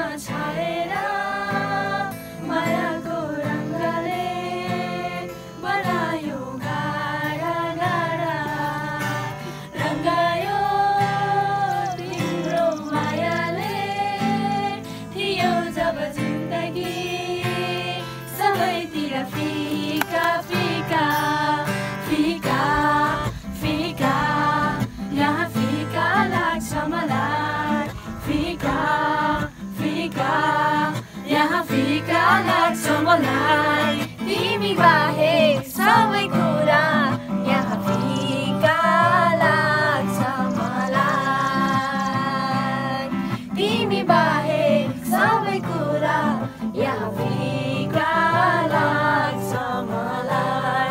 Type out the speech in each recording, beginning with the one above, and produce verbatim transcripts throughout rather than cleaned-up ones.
छाएर मायाको रङ्गले बनायो गाडा गाडा रङ्गायो तिम्रो मायाले थियो जब जिन्दगी सबैतिर फिका फिका फिका फिका यहाँ फिका लाग्छ मलाई फिका फिका यहाँ फिका लाग्छ मलाई तिमी बाहेक सबै कुरा यहाँ फिका लाग्छ मलाई तिमी बाहेक सबै कुरा यहाँ फिका लाग्छ मलाई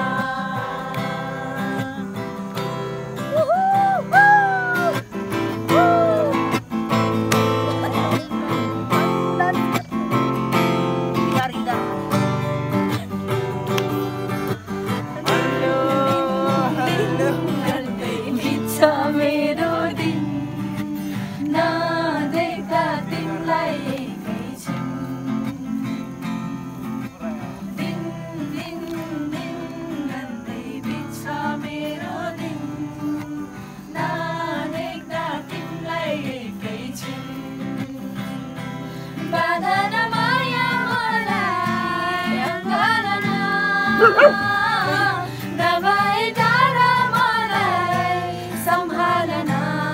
मेरो दिन नदेख्दा तिमीलाई एकैछिन दिन दिन दिन भन्दै बित्छ मेरो दिन नदेख्दा तिमीलाई एकैछिन बाँधन माया मलाई अङ्गना नभए टाढा मलाई सम्हालन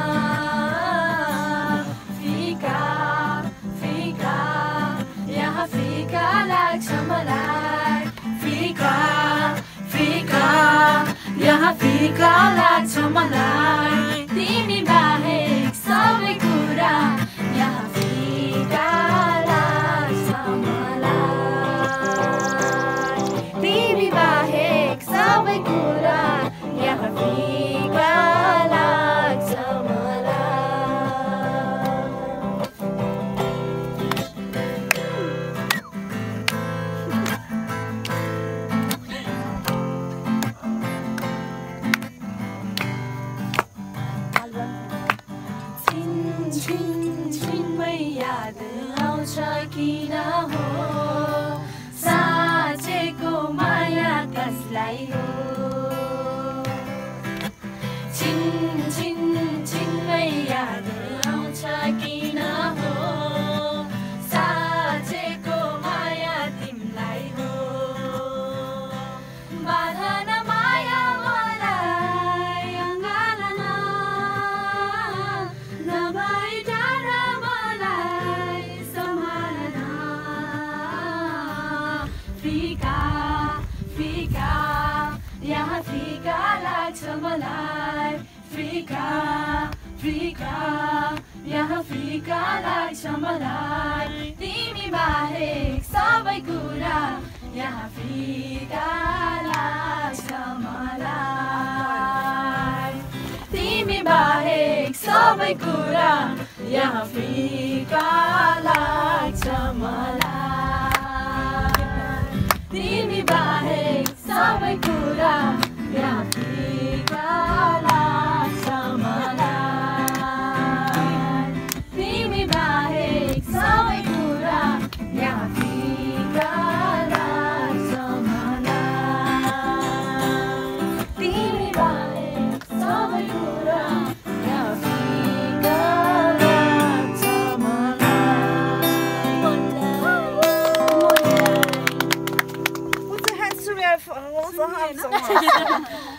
फिका फिका यहाँ फिका लाग्छ मलाई फिका फिका यहाँ फिका लाग्छ मलाई तिमी बाहेक सबै कुरा यहाँ फिका लाग्छ मलाई तिमी बाहेक सबै कुरा यहाँ फिका लाग्छ छिनमै याद आउँछ किन हो साँचेको माया कसलाई हो छिन छिन छिनमै याद आउँछ किन हो साँचेको माया तिमीलाई हो बाँधन माया मलाई अङ्गना नभए टाढा मलाई सम्हालन फिका फिका यहाँ फिका लाग्छ मलाई फिका फिका यहाँ फिका लाग्छ मलाई तिमी बाहेक सबै कुरा यहाँ फिका लाग्छ मलाई तिमी बाहेक सबै कुरा यहाँ फिका लाग्छ मलाई तिमी बाहेक सबै कुरा यहाँ फिका लाग्छ मलाई तिमी बाहेक सबै कुरा यहाँ फिका लाग्छ मलाई तिमी बाहेक सबै कुरा यहाँ फिका लाग्छ मलाई Put your hands together for all the hands.